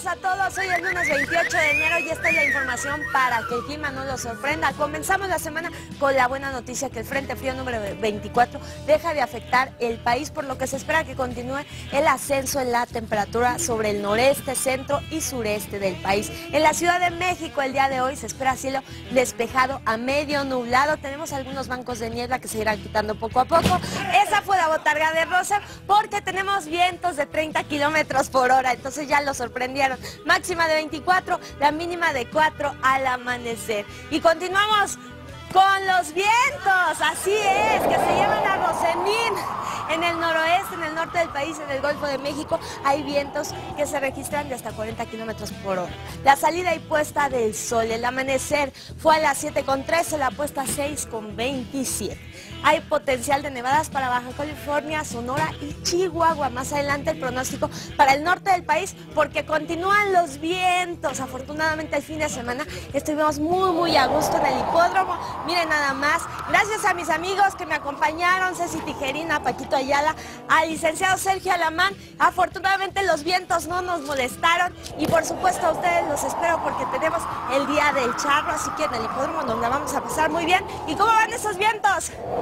días a todos, hoy es lunes 28 de enero y esta es la información para que el clima no los sorprenda. Comenzamos la semana con la buena noticia que el Frente Frío número 24 deja de afectar el país, por lo que se espera que continúe el ascenso en la temperatura sobre el noreste, centro y sureste del país. En la Ciudad de México el día de hoy se espera cielo despejado a medio nublado. Tenemos algunos bancos de niebla que se irán quitando poco a poco. Esa fue la botarga de Rosa porque tenemos vientos de 30 kilómetros por hora, entonces ya lo sorprendieron. Máxima de 24, la mínima de 4 al amanecer. Y continuamos con los vientos, así es, que se llevan a Rosemín. En el noroeste, en el norte del país, en el Golfo de México, hay vientos que se registran de hasta 40 kilómetros por hora. La salida y puesta del sol, el amanecer fue a las 7:13, la puesta 6:27. Hay potencial de nevadas para Baja California, Sonora y Chihuahua. Más adelante el pronóstico para el norte del país porque continúan los vientos. Afortunadamente el fin de semana estuvimos muy a gusto en el hipódromo. Miren nada más, gracias a mis amigos que me acompañaron, Ceci Tijerina, Paquito Ayala, al licenciado Sergio Alamán. Afortunadamente los vientos no nos molestaron y por supuesto a ustedes los espero porque tenemos el día del charro, así que en el hipódromo nos la vamos a pasar muy bien. ¿Y cómo van esos vientos?